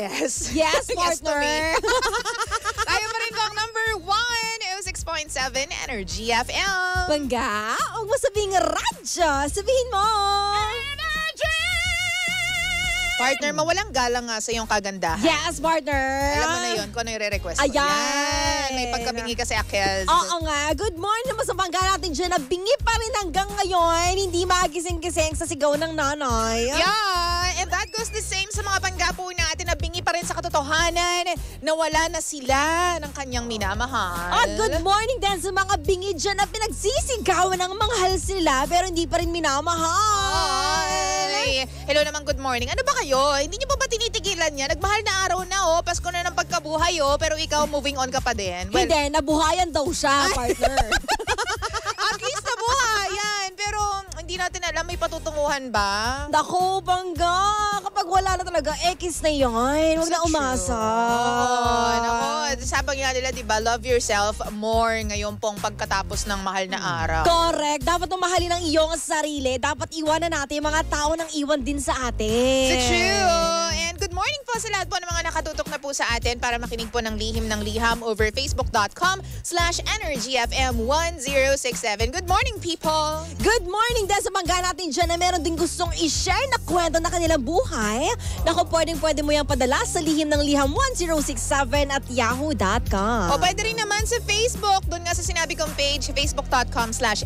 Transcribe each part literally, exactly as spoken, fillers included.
yes. Yes, Yes to me. partner. Tayo pa rin po ang number one, oh six point seven Energy F M. Bangga, huwag mo sabihing radyo. Sabihin mo. Partner, mawalang galang nga sa iyong kagandahan. Yes, partner. Alam mo na yun kung ano yung re-request ko. Ayan. Yan. May pagkabingi kasi Akels. Oo nga. Good morning naman sa bangga natin dyan na bingi pa rin hanggang ngayon. Hindi magising-gising sa sigaw ng nanay. Yeah, and that goes the same sa mga bangga po natin na bingi pa rin sa katotohanan na wala na sila ng kanyang minamahal. At good morning din sa mga bingi dyan na pinagsisigawan ng manghal sila pero hindi pa rin minamahal. Ay, hello naman, good morning. Ano ba kayo? Hindi niyo pa ba tinitigilan niya? Nagmahal na araw na oh, Pasko na ng pagkabuhay oh, pero ikaw moving on ka pa din. Well, Hindi, nabuhayan daw siya, partner. at least nabuhayan, pero hindi natin alam, may patutunguhan ba? Naku, bangga. Kapag wala na talaga, X na yan. Huwag na umasa. Oo, naku. Sabi nga nila, di ba, love yourself more ngayon pong pagkatapos ng mahal na araw. Correct. Dapat mahalin ang iyong sarili. Dapat iwanan natin yung mga tao nang iwan din sa atin. So true. And good morning po sa lahat po ng mga nakatutok na po sa atin para makinig po ng lihim ng liham over facebook.com slash energyfm1067. Good morning, people! Good morning din sa bangga natin dyan na meron din gustong i-share na kwento na kanilang buhay. Naku, pwedeng pwede mo yung padala sa lihim ng liham one zero six seven at yahoo dot com. O pwede rin naman sa Facebook. Doon nga sa sinabi kong page, facebook.com slash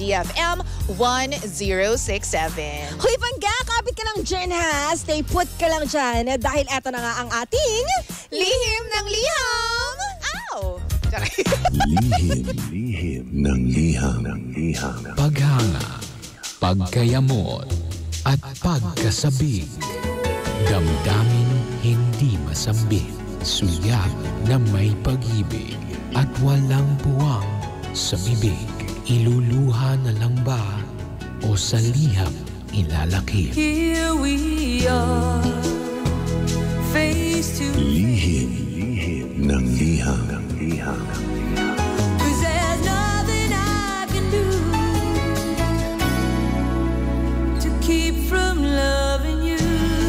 energyfm1067. Hoy, bangga, kapit ka lang dyan ha. Stay put ka lang dyan dahil eto na nga ang ating Lihim ng liham! Ow! Lihim, lihim ng liham, ng liham. Paghanga, pagkayamot, at pagkasabik. Damdamin hindi masambit. Suyak na may pag-ibig at walang buwang sa bibig. Iluluha na lang ba o sa liham ilalakip? Here we are, face to Lihim, lihim ng liham, ng liham. cause there's nothing I can do to keep from loving you.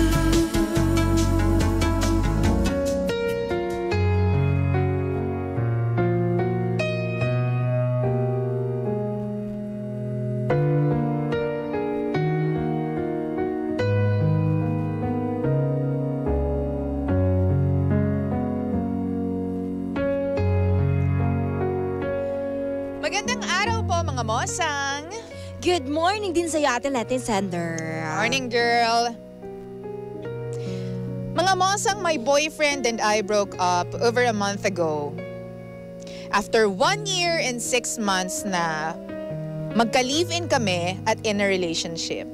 Magandang araw po, mga mosang. good morning din sa Ate Letty Sender. Morning, girl. Mga mosang, my boyfriend and I broke up over a month ago. After one year and six months na magka-live-in kami at in a relationship.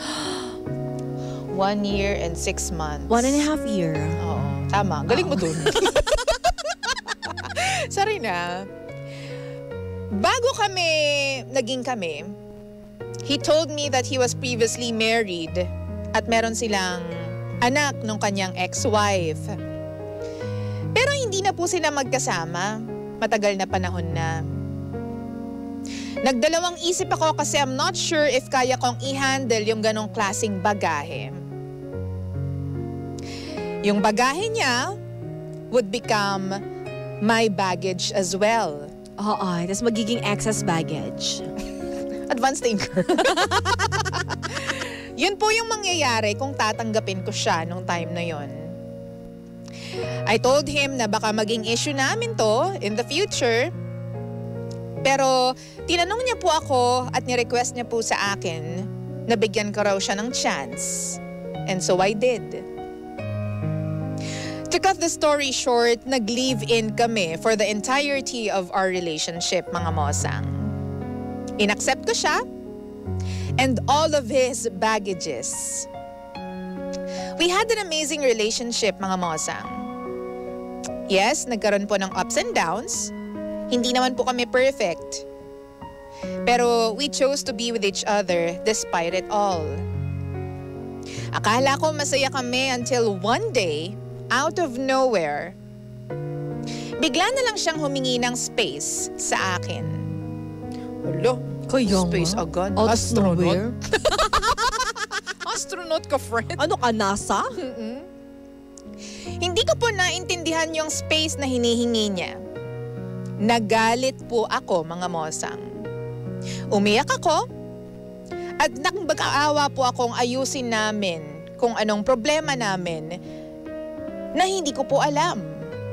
One year and six months. One and a half year. Oo, tama. Galing mo dun. Sorry na. Bago kami, naging kami, he told me that he was previously married at meron silang anak nung kanyang ex-wife. Pero hindi na po sila magkasama. Matagal na panahon na. Nagdalawang isip ako kasi I'm not sure if kaya kong i-handle yung ganong klaseng bagahe. Yung bagahe niya would become my baggage as well. Oo, tapos magiging excess baggage. Advanced thinker. Yun po yung mangyayari kung tatanggapin ko siya nung time na yon. I told him na baka maging issue namin to in the future. Pero tinanong niya po ako at ni-request niya po sa akin na bigyan ko raw siya ng chance. And so I did. To cut the story short, nag-live-in kami for the entirety of our relationship, mga mosang. Inaccept ko siya and all of his baggages. We had an amazing relationship, mga mosang. Yes, nagkaroon po ng ups and downs. Hindi naman po kami perfect. Pero we chose to be with each other despite it all. Akala ko masaya kami until one day, out of nowhere, bigla na lang siyang humingi ng space sa akin. Alo, Kaya space nga. agad. Out of Astronaut. nowhere. Astronaut ka, friend. Ano ka, NASA? Hindi ko po naintindihan yung space na hinihingi niya. Nagalit po ako, mga mosang. Umiyak ako at nagmakaawa po akong ayusin namin kung anong problema namin na hindi ko po alam.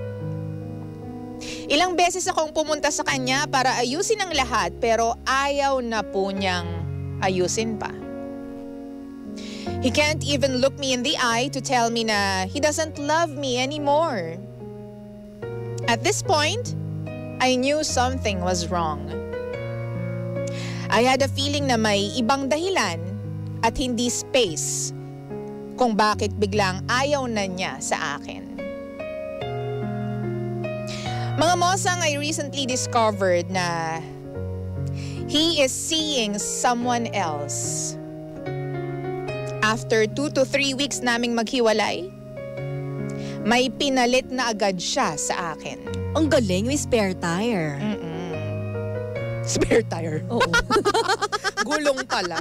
Ilang beses akong pumunta sa kanya para ayusin ang lahat pero ayaw na po niyang ayusin pa. He can't even look me in the eye to tell me na he doesn't love me anymore. At this point, I knew something was wrong. I had a feeling na may ibang dahilan at hindi space kung bakit biglang ayaw na niya sa akin. Mga mosang, I recently discovered na he is seeing someone else. After two to three weeks naming maghiwalay, may pinalit na agad siya sa akin. Ang galing, may spare tire. Mm-mm. Spare tire. Oo. Gulong pala.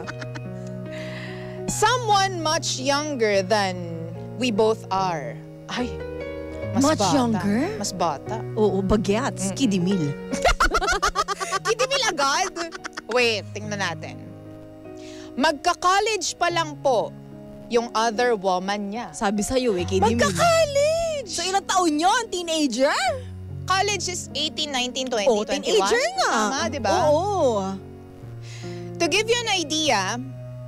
Someone much younger than we both are. Ay, mas Much bata. younger? Mas bata. Oo, bagets, Mm-mm. kidimil. Kidimil agad? Wait, tingnan natin. Magka-college pa lang po yung other woman niya. Sabi sa'yo eh, kidimil. Magka-college! So ilang taon yun? Teenager? College is eighteen, nineteen, twenty, Oo, twenty-one. teenager nga. Tama, di ba? Oo. To give you an idea,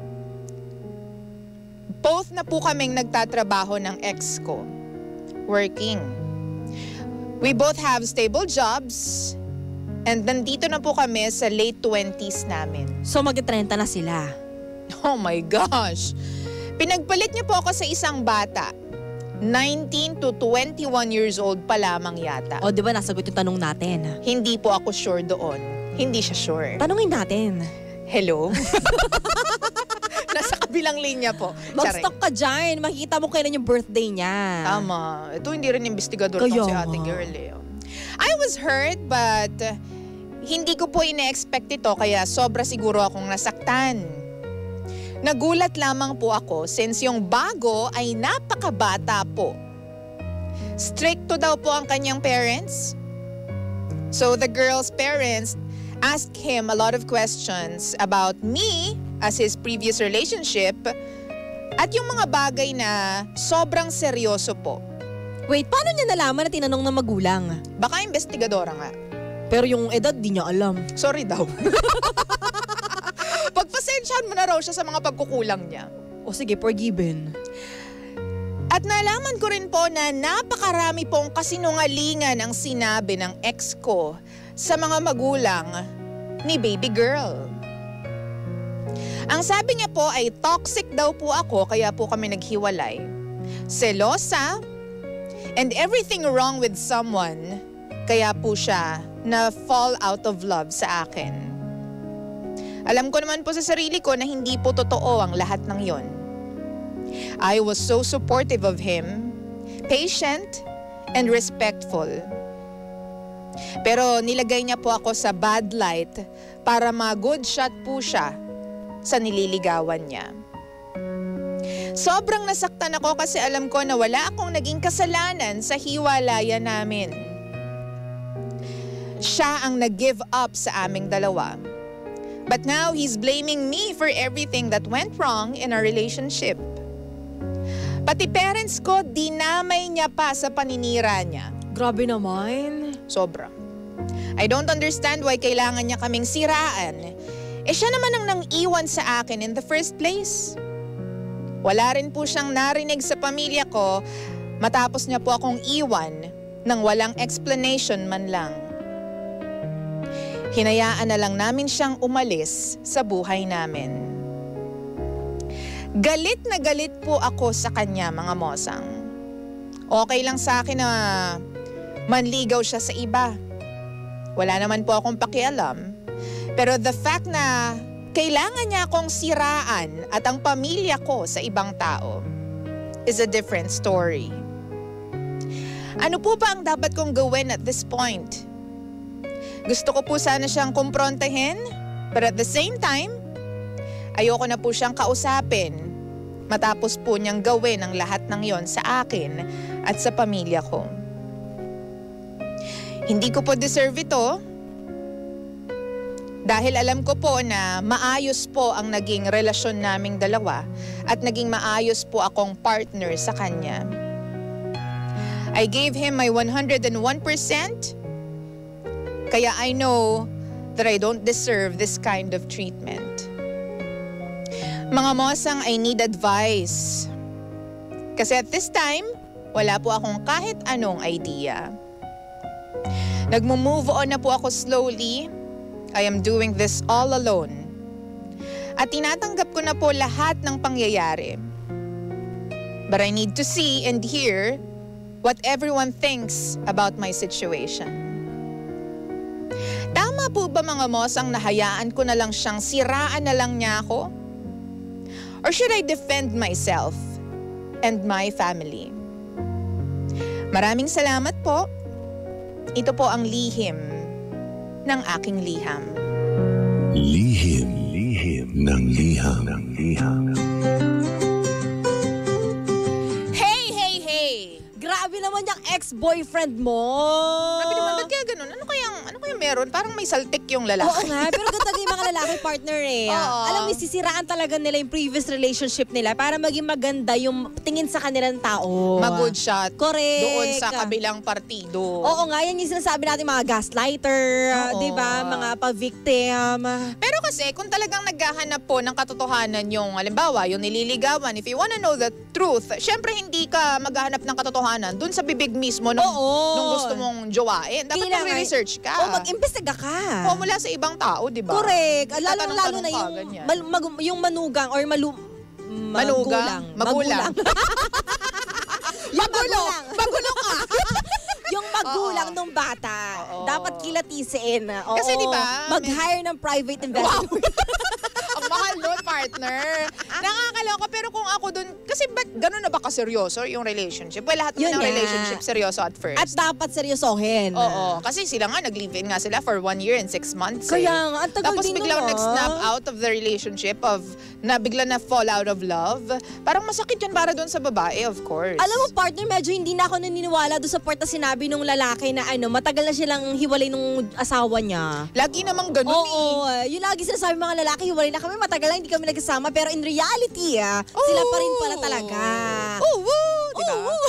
both na po kaming nagtatrabaho ng ex ko. Working. We both have stable jobs and nandito na po kami sa late twenties namin. So mag-trenta na sila. Oh my gosh! Pinagpalit niya po ako sa isang bata. nineteen to twenty-one years old pa lamang yata. O di ba nasagot yung tanong natin? Hindi po ako sure doon. Hindi siya sure. Tanungin natin. Hello? Nasa kabilang linya po. Mag-stock ka dyan. Makikita mo kailan yung birthday niya. Tama. Ito hindi rin investigador Kaya tong si ate nga. girl eh. I was hurt but uh, hindi ko po ine-expect ito kaya sobra siguro akong nasaktan. Nagulat lamang po ako since yung bago ay napakabata po. Stricto daw po ang kanyang parents. So the girl's parents asked him a lot of questions about me as his previous relationship at yung mga bagay na sobrang seryoso po. Wait, paano niya nalaman na tinanong ng magulang? Baka investigadora nga. Pero yung edad, di niya alam. Sorry daw. Pagpasensyahan mo na raw siya sa mga pagkukulang niya. O sige, forgiven. At nalaman ko rin po na napakarami pong kasinungalingan ang sinabi ng ex ko sa mga magulang ni baby girl. Ang sabi niya po ay toxic daw po ako kaya po kami naghiwalay. Selosa and everything wrong with someone kaya po siya na fall out of love sa akin. Alam ko naman po sa sarili ko na hindi po totoo ang lahat ng yon. I was so supportive of him, patient, and respectful. Pero nilagay niya po ako sa bad light para ma-good shot po siya sa nililigawan niya. Sobrang nasaktan ako kasi alam ko na wala akong naging kasalanan sa hiwalayan namin. Siya ang nag-give up sa aming dalawa. But now he's blaming me for everything that went wrong in our relationship. Pati parents ko, dinamay niya pa sa paninira niya. Grabe naman. Sobra. I don't understand why kailangan niya kaming siraan. Eh siya naman ang nang iwan sa akin in the first place. Wala rin po siyang narinig sa pamilya ko matapos niya po akong iwan nang walang explanation man lang. Hinayaan na lang namin siyang umalis sa buhay namin. Galit na galit po ako sa kanya, mga mosang. Okay lang sa akin na manligaw siya sa iba. Wala naman po akong pakialam. Pero the fact na kailangan niya akong siraan at ang pamilya ko sa ibang tao is a different story. Ano po ba ang dapat kong gawin at this point? Gusto ko po sana siyang kumprontahin, but at the same time, ayoko na po siyang kausapin Matapos po niyang gawin ang lahat ng yon sa akin at sa pamilya ko. Hindi ko po deserve ito dahil alam ko po na maayos po ang naging relasyon naming dalawa at naging maayos po akong partner sa kanya. I gave him my one hundred one percent, kaya I know that I don't deserve this kind of treatment. Mga mosang, I need advice. Kasi at this time, wala po akong kahit anong idea. Nagmo-move on na po ako slowly. I am doing this all alone. At tinatanggap ko na po lahat ng pangyayari. But I need to see and hear what everyone thinks about my situation. Tama po ba mga mosang nahayaan ko na lang siyang siraan na lang niya ako? Or should I defend myself and my family? Maraming salamat po. Ito po ang lihim ng aking liham. Lihim, lihim ng liham, ng liham. Hey, hey, hey! Grabe naman yung ex-boyfriend mo. Grabe naman, ba't kaya ganun? Ano kayang, ano kayang meron? Parang may saltik yung lalaki. Oo nga, pero ganda yung mga lalaki partner eh. Oo. Alam mo, sisiraan talaga nila yung previous relationship nila para maging maganda yung tingin sa kanilang tao. Mag-good shot. Correct. Doon sa kabilang partido. Oo nga, yan yung sinasabi natin mga gaslighter, Oo. di ba? Mga pa-victim. Pero kasi, kung talagang naghahanap po ng katotohanan yung, halimbawa, yung nililigawan, if you wanna know the truth, syempre hindi ka maghahanap ng katotohanan dun sa bibig mismo nung, Oo. nung gusto mong jowain. Dapat Kailangan- mag-research ka. O mag-imbestiga ka. O mula sa ibang tao, di ba? Correct. Lalo, lalo Tatanong-tanong na ka, yung, ganyan. mal, mag- yung manugang or malu... Manugang? Magulang. Magulo. Magulang. Magulo ka. Yung magulang ng bata, Oo. dapat kilatisin. Oo. Kasi di ba, mag-hire ng private investigator. Ang mahal nun, partner. Nakakaloka. Pero kung ako dun, kasi ba't ganun na ba kaseryoso yung relationship? Well, lahat Yun naman ng nga. relationship seryoso at first. At dapat seryosohin. Oo. Kasi sila nga, nag-live-in nga sila for one year and six months. Kaya eh. nga, ang tagal Tapos din biglang nun, ah. nag-snap out of the relationship of, na bigla na fall out of love. Parang masakit yun para dun sa babae, of course. Alam mo, partner, medyo hindi na ako naniniwala doon sa part na sinabi nung lalaki na ano, matagal na silang hiwalay nung asawa niya. Lagi namang ganun eh. Oo, yung lagi sinasabi mga lalaki, hiwalay na kami, matagal na hindi kami nagkasama. Pero in reality, ah, sila pa rin pala talaga. Oo, woo! Diba? Oo.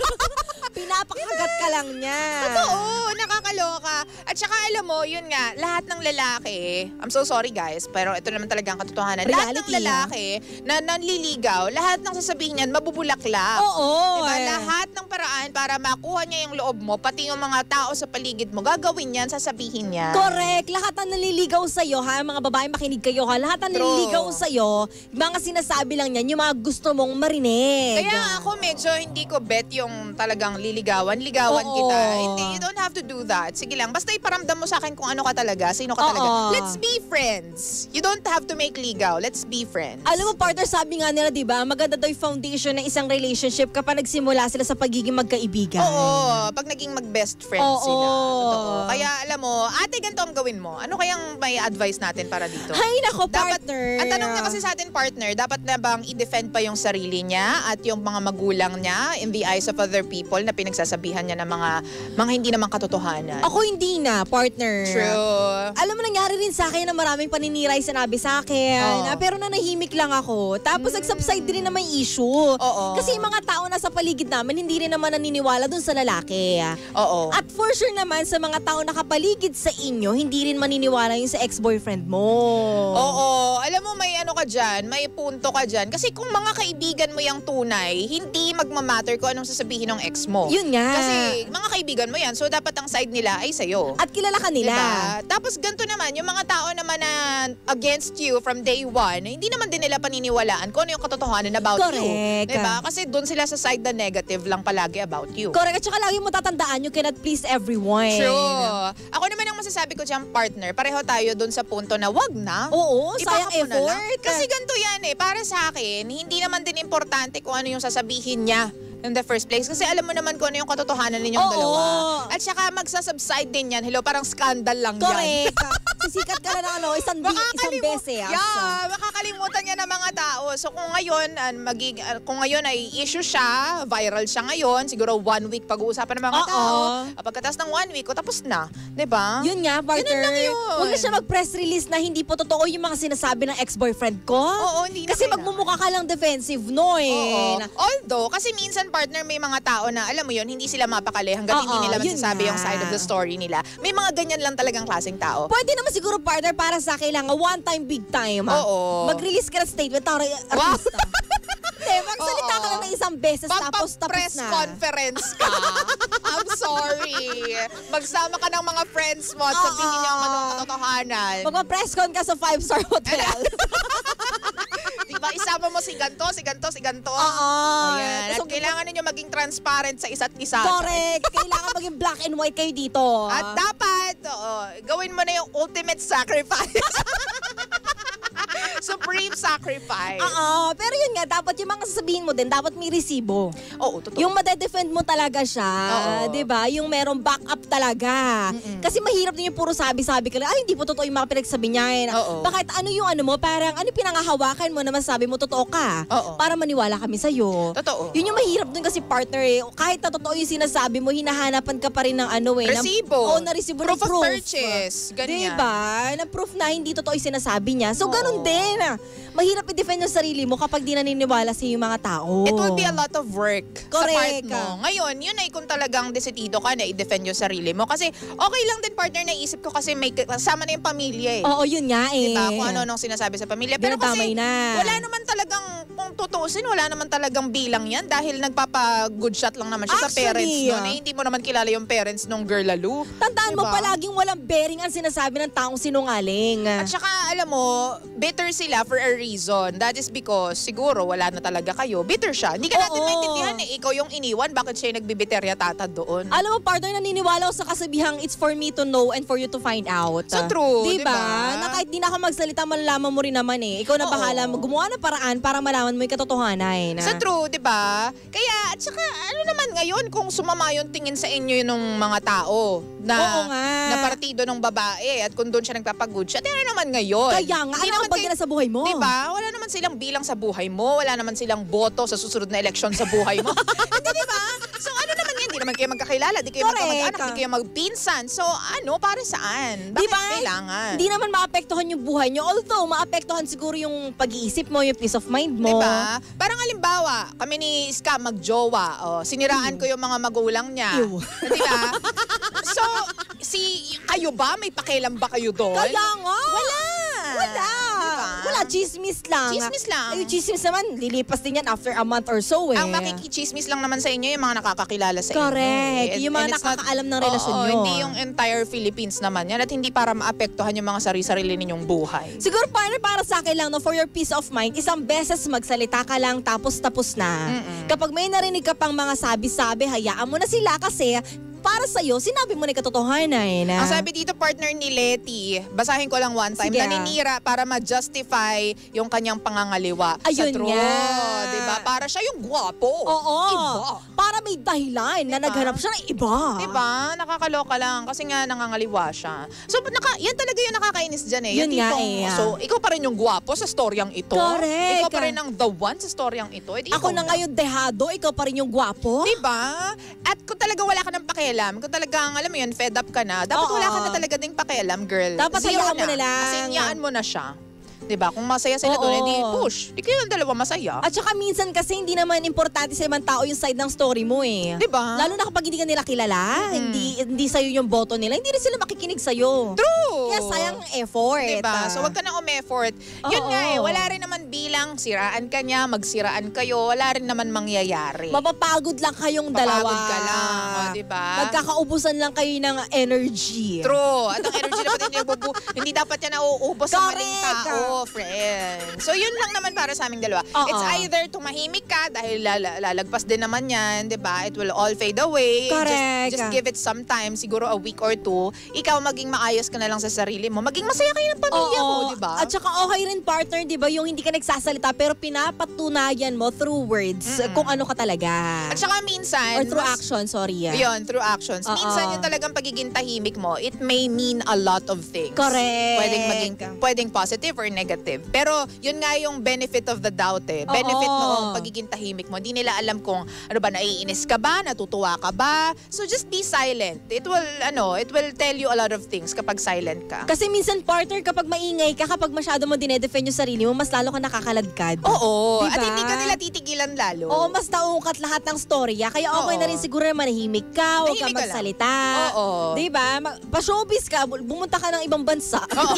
Pinapakagat ka lang niya. Oo, nakakaloka. At saka alam mo, yun nga, lahat ng lalaki, I'm so sorry guys, pero ito naman talaga ang katotohanan. Lahat ng Reality, lalaki na nanliligaw, lahat ng sasabihin niyan, mabubulaklak. Oo. Diba? eh. Lahat ng paraan para makuha niya yung loob mo, pati yung mga tao sa paligid mo, gagawin yan, sasabihin niya. Correct. Lahat ng naliligaw sa'yo, ha? Mga babae, makinig kayo, ha? Lahat ng True. naliligaw sa'yo, mga sinasabi lang niyan, yung mga gusto mong marinig. Kaya ako medyo hindi ko bet yung talagang liligawan, ligawan Oo. kita. Hindi, you don't have to do that. Sige lang, basta iparamdam mo sa akin kung ano ka talaga, sino ka Oo. talaga. Let's be friends. You don't have to make ligaw. Let's be friends. Alam mo, partner, sabi nga nila, di ba, maganda daw yung foundation ng isang relationship kapag nagsimula sila sa pagiging magkaibigan. Oo, pag naging mag-best friends Oo. sila. Totoo. Kaya alam mo, ate, ganito ang gawin mo. Ano kayang may advice natin para dito? Hay nako, Dapat, partner. ang tanong niya kasi sa atin, partner, dapat na bang i-defend pa yung sarili niya at yung mga magulang niya in the eyes of other people na pinagsasabihan niya ng mga mga hindi naman katotohanan? Ako hindi na, partner. True. Alam mo, nangyari rin sa akin na maraming paninira yung sinabi sa akin. Oo. Na, pero nanahimik lang ako. Tapos nag-subside din naman yung issue. Oo. Kasi yung mga tao na sa paligid namin, hindi rin naman naniniwala dun sa lalaki. Oo. At for sure naman, sa mga tao nakapaligid sa inyo, hindi rin maniniwala yung sa ex-boyfriend mo. Oo. Alam mo, may ano ka dyan, may punto ka dyan. Kasi kung mga kaibigan mo yung tunay, hindi magmamatter kung anong sasabihin ng ex mo. Yun nga. Kasi mga kaibigan mo yan, so dapat ang side nila ay sa'yo. At kilala ka nila. Diba? Tapos ganito naman, yung mga tao naman na against you from day one, hindi naman din nila paniniwalaan kung ano yung katotohanan about Correct. you. Diba? Kasi doon sila sa side na negative lang palagi about you. Correct. At saka lagi mo tatandaan, you cannot please everyone. True. Ako naman ang masasabi ko dyan, partner, pareho tayo doon sa punto na wag na. Oo, sayang Ipaka mo na lang. effort. Kasi ganito yan eh, para sa akin, hindi naman din importante kung ano yung sasabihin niya. in the first place. Kasi alam mo naman kung ano yung katotohanan ninyong Oo. dalawa. At saka magsasubside din yan. Hello, parang scandal lang yan. Correct. Sisikat ka na ng ano, isang, bi- isang Makakalimu- beses. Yeah, makakalimutan niya ng mga tao. So kung ngayon, uh, magig- uh, kung ngayon ay issue siya, viral siya ngayon, siguro one week pag-uusapan ng mga Oo. tao. Uh, pagkatapos ng one week, o tapos na. Diba? Yun nga, partner. lang yun. Huwag na siya mag-press release na hindi po totoo yung mga sinasabi ng ex-boyfriend ko. Oo, hindi na Kasi kailangan. magmumukha ka lang defensive, no eh. Oo. Na- Although, kasi minsan partner may mga tao na alam mo yun, hindi sila mapakali hanggang hindi Oo, nila yun masasabi nga. yung side of the story nila. May mga ganyan lang talagang klaseng tao. Pwede naman siguro, partner, para sa kailangan one time, big time. ha? Oo. Mag-release ka ng statement, tara, Wow. artista. Hindi, magsalita Oo. ka lang ng isang beses, tapos tapos Pag-press na. conference ka, I'm sorry. Magsama ka ng mga friends mo at sabihin niyo ang ano, katotohanan. Magpa-press con ka sa five-star hotel. Diba, isama mo si ganto, si ganto, si ganto. Oo. Ayan. At So, kailangan ninyo maging transparent sa isa't isa. Correct. Kailangan maging black and white kayo dito. At dapat, oo, gawin mo na yung ultimate sacrifice. Supreme sacrifice. Oo, pero yun nga, dapat yung mga sasabihin mo din, dapat may resibo. Oo, totoo. Yung madedefend mo talaga siya, Oo. 'di ba? Yung merong backup talaga. Kasi mahirap din yung puro sabi-sabi ka lang, ay hindi po totoo yung mga pinagsabi niya. eh." Oo. Bakit ano yung ano mo, parang ano yung pinangahawakan mo na masabi mo totoo ka? Oo. Para maniwala kami sa'yo. Totoo. Yun yung mahirap dun kasi partner eh. Kahit na totoo yung sinasabi mo, hinahanapan ka pa rin ng ano eh. ng- Resibo. Oo, na resibo ng Proof of proof. purchase. Ganyan. Diba? Na proof na hindi totoo yung sinasabi niya. So, Oo. ganun din. Mahirap i-defend yung sarili mo kapag di naniniwala sa yung mga tao. It will be a lot of work Correct. sa part mo. Ngayon, yun ay kung talagang desitido ka na i-defend yung sarili mo. Kasi okay lang din partner, naisip ko kasi may kasama na yung pamilya eh. Oo, yun nga eh. Diba? Kung ano-anong sinasabi sa pamilya. Pero Dinadamay kasi na. wala naman talagang, kung tutuusin, wala naman talagang bilang yan dahil nagpapa-good shot lang naman siya sa Actually, parents nun. ah. Eh, hindi mo naman kilala yung parents nung girl lalo. Tandaan mo, Diba? palaging walang bearing ang sinasabi ng taong sinungaling. At saka, alam mo, bitter sila for a reason. That is because siguro wala na talaga kayo. Bitter siya. Hindi ka natin Oo. maintindihan eh. Ikaw yung iniwan. Bakit siya yung nagbibiterya tatad doon? Alam mo, partner, naniniwala ako sa kasabihang it's for me to know and for you to find out. So true, Diba? diba? Na kahit di na ako magsalita, malalaman mo rin naman eh. Ikaw na Oo. bahala, gumawa ng paraan para malaman mo yung katotohanan. Sa true, di ba? Kaya, at saka, ano naman ngayon kung sumama yung tingin sa inyo ng mga tao na, Oo nga. na partido ng babae at kung doon siya nagpapag-good shot, ano naman ngayon? Kaya nga, Hindi ano naman ang bagay kay- na sa buhay mo? Di ba? Wala naman silang bilang sa buhay mo. Wala naman silang boto sa susunod na eleksyon sa buhay mo. Hindi, di ba? So, ano naman yan? Di naman kayo magkakilala. Di kayo Correct. magkamag-anak. Di kayo magpinsan. So, ano? Para saan? Bakit Di ba? kailangan? Hindi naman maapektuhan yung buhay nyo. Although, maapektuhan siguro yung pag-iisip mo, yung peace of mind mo. Diba? Parang halimbawa, kami ni Ska magjowa. Oh, siniraan ko yung mga magulang niya. Ew. Diba? So, si kayo ba? May pakialam ba kayo doon? Kaya nga. Wala. Wala. Diba? Wala, chismis lang. Chismis lang. Ay, yung chismis naman, lilipas din yan after a month or so eh. Ang makikichismis lang naman sa inyo yung mga nakakakilala sa Correct. inyo. Yung mga And it's not- nakakaalam ng relasyon Oo, nyo. hindi yung entire Philippines naman yan at hindi para maapektuhan yung mga sarili-sarili ninyong buhay. Siguro partner, para sa akin lang, no, for your peace of mind, isang beses magsalita ka lang tapos tapos na. Kapag may narinig ka pang mga sabi-sabi, hayaan mo na sila kasi para sa'yo, sinabi mo na yung katotohanan. Ang sabi dito, partner ni Letty, basahin ko lang one time, Sige. naninira para ma-justify yung kanyang pangangaliwa Ayun sa true. nga. Diba? Para siya yung gwapo. Oo. Iba. Para may dahilan na Diba? naghanap siya ng iba. Diba? Nakakaloka lang kasi nga nangangaliwa siya. So, naka, yan talaga yung nakakainis dyan eh. Yun Yung nga tipong, eh. So, ikaw pa rin yung gwapo sa storyang ito. Correct. Ikaw pa rin ang the one sa storyang ito. Eh, di Ako ikaw na ngayon dehado, ikaw pa rin yung gwapo. Diba? At kung talaga wala ka ng pakialam, kung talagang, alam mo yun, fed up ka na, dapat Oo. wala ka na talaga ding pakialam, girl. Dapat Zero hayaan mo na lang. Kasi hayaan mo na siya. Diba? Kung masaya sila Oo. doon, edi push. Di kayo yung dalawa masaya. At saka minsan kasi hindi naman importante sa ibang tao yung side ng story mo eh. Diba? Lalo na kapag hindi ka nila kilala, hindi hindi sa'yo yung boto nila, hindi rin sila makikinig sa'yo. True! Kaya sayang ang effort. Diba? So wag ka na um-effort. Yun Oo. nga eh, wala rin naman bilang siraan ka niya, magsiraan kayo, wala rin naman mangyayari. Mapapagod lang kayong Papagod dalawa. ka lang, o, diba? Magkakaubusan lang kayo ng energy. True. At ang energy dapat hindi, nabubu- hindi dapat yan nauubos sa maling Correct. tao. Oo, friend. So yun lang naman para sa aming dalawa. Oo. It's either tumahimik ka dahil lala- lalagpas din naman yan, di ba? It will all fade away. Correct. Just, just give it some time, siguro a week or two. Ikaw maging maayos ka na lang sa sarili mo. Maging masaya kayo ng pamilya mo, di ba? At saka okay rin partner, di ba, yung hindi ka nagsasalita pero pinapatunayan mo through words kung ano ka talaga. At saka minsan, Or through mas- action, sorry. ah. Yun, through actions. Oo. Minsan yung talagang pagiging tahimik mo, it may mean a lot of things. Correct. Pwedeng maging, pwedeng positive or negative. Pero yun nga yung benefit of the doubt eh. Benefit Oo. noong pagiging tahimik mo. Di nila alam kung ano ba, naiinis ka ba, natutuwa ka ba. So just be silent. It will, ano, it will tell you a lot of things kapag silent ka. Kasi minsan partner, kapag maingay ka, kapag masyado mo dinedefend yung sarili mo, mas lalo ka nakakaladkad. Oo. Diba? At hindi ka nila titigilan lalo. Oo, mas naungkat lahat ng storya. Kaya okay Oo. na rin siguro na manahimik ka, huwag ka Tahimik ka lang. magsalita. Oo. Diba? Ma- Pa-showbiz ka, bu- bumunta ka ng ibang bansa. Oo.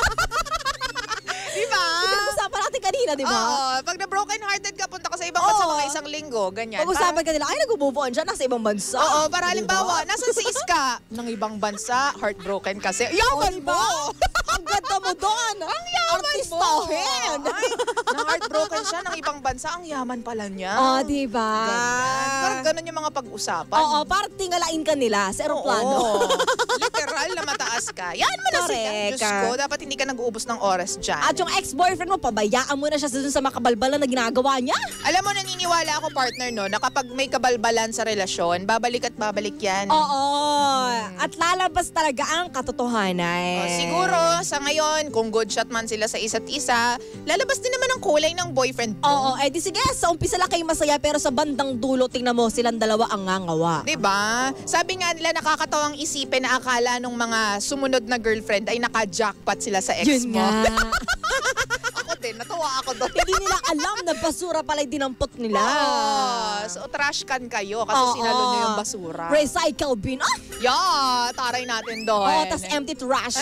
Diba? Pinag-usapan natin kanina, diba? Oo. Pag na-broken hearted ka, punta ka sa ibang bansa Oo. mga isang linggo. Ganyan. Pag-usapan ka nila, ay nag-move on siya, nasa ibang bansa. Oo, para Diba? halimbawa, nasan si Iska ng ibang bansa, heartbroken kasi. Yaman diba? mo! Ang ganda mo doon. Ang Yaman mo! Artistahin. Ay, na-heartbroken siya ng ibang bansa, ang yaman pala niya. Oh, diba? Ganyan. Parang ganun yung mga pag-usapan. Oo, parang tingalain ka nila sa aeroplano. Oo. Literal na mataas ka. Yan mo na sila. Correct. Diyos ko, dapat hindi ka nag-uubos ng oras dyan. At yung ex-boyfriend mo, pabayaan mo na siya dun sa makabalbalan na ginagawa niya. Alam mo, naniniwala ako, partner, no, na kapag may kabalbalan sa relasyon, babalik at babalik yan. Oo. At lalabas talaga ang katotohanan. Oh, siguro, sa ngayon, kung good shot man sila sa isa't isa, lalabas din naman ang kulay ng boyfriend mo. Oo, eh di sige, sa umpisa lang kayo masaya pero sa bandang dulo, tingnan mo silang dalawa ang ngangawa. Diba? Sabi nga nila, nakakatawang isipin na akala nung mga sumunod na girlfriend ay naka-jackpot sila sa ex Yun mo. nga. Ako din, natuwa ako doon. Hindi nila alam na basura pala yung dinampot nila. Oo. So, trash can kayo kasi Oo. sinalo nyo yung basura. Recycle bin. Ah! Yeah, taray natin doon. Oo, tas empty trash.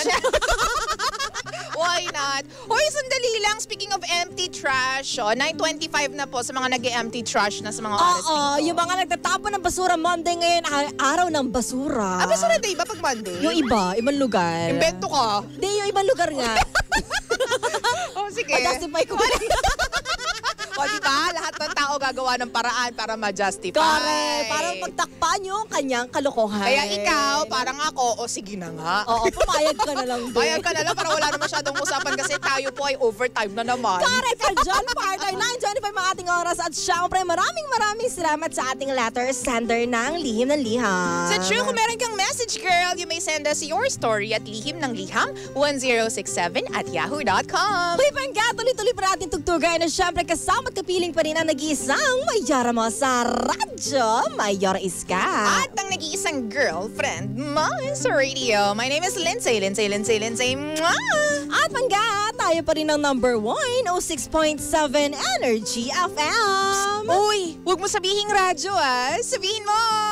Why not? Hoy, sandali lang. Speaking of empty trash, oh, nine twenty-five na po sa mga nag-empty trash na sa mga oras Oo, dito. yung mga nagtatapon ng basura Monday ngayon, a- araw ng basura. Ah, basura day ba pag Monday? Yung iba, ibang lugar. Invento ka. Hindi, yung ibang lugar nga. Oh, sige. Pa-justify ko ba? O, diba? Lahat ng tao gagawa ng paraan para ma-justify. Correct. Para pagtakpan yung kanyang kalokohan. Kaya ikaw, parang ako, o sige na nga. Oo, pumayag ka na lang din. Bayag ka na lang para wala na masyadong usapan kasi tayo po ay overtime na naman. Correct ka dyan, partner. nine twenty-five ang ating oras. At syempre, maraming maraming salamat sa ating letter sender ng Lihim ng Liham. So true, kung meron kang message, girl, you may send us your story at lihim ng liham one zero six seven at yahoo dot com. Uy, pangga, tuloy-tuloy pa natin tugtugan na syempre kasama at kapiling pa rin ang nag-iisang mayara mo sa radyo, Mayor Iska. At ang nag-iisang girlfriend mo sa radio. My name is Lindsay, Lindsay, Lindsay, Lindsay. Mwah! At pangga, tayo pa rin ang number one, oh six point seven Energy F M. Uy, huwag mo sabihing radyo ah. Sabihin mo,